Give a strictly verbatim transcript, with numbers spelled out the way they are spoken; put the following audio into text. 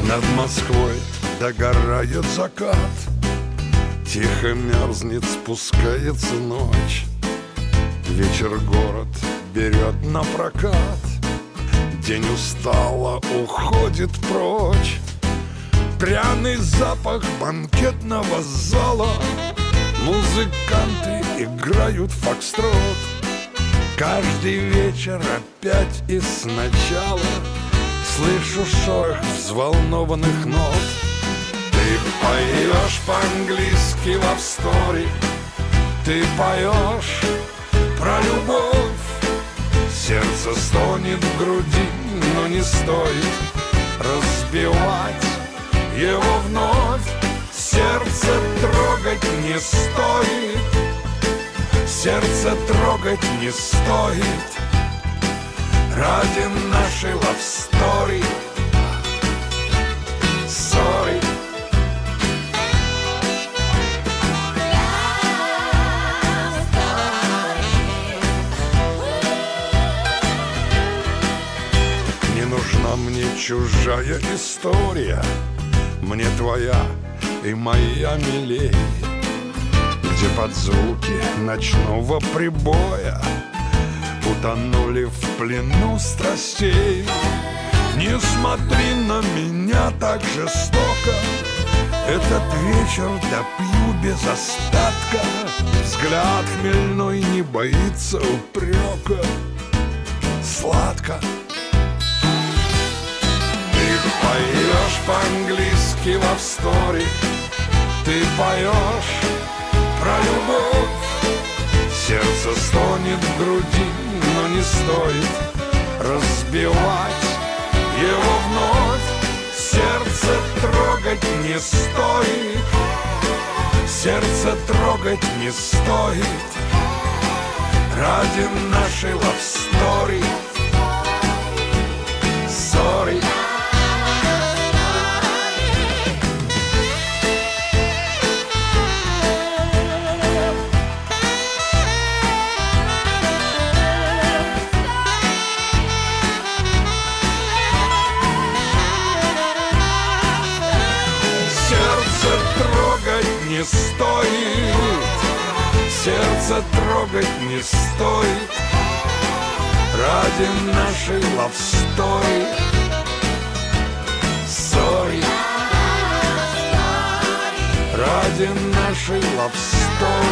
Над Москвой догорает закат, тихо мерзнет, спускается ночь. Вечер город берет на прокат, день устало уходит прочь. Пряный запах банкетного зала, музыканты играют фокстрот. Каждый вечер опять и сначала слышу шорох взволнованных нот. Ты поешь по-английски love story, ты поешь про любовь. Сердце стонет в груди, но не стоит разбивать его вновь. Сердце трогать не стоит, сердце трогать не стоит. Ради нашей love story, sorry. Не нужна мне чужая история, мне твоя и моя милей, где под звуки ночного прибоя утонули в плену страстей. Не смотри на меня так жестоко, этот вечер допью без остатка. Взгляд хмельной не боится упрека, сладко. Ты поешь по-английски love story, ты поешь про любовь. Сердце стонет в груди, но не стоит разбивать его вновь. Сердце трогать не стоит, сердце трогать не стоит. Ради нашей love story, sorry. Не стоит, сердце трогать не стоит. Ради нашей love story, sorry. Ради нашей love story.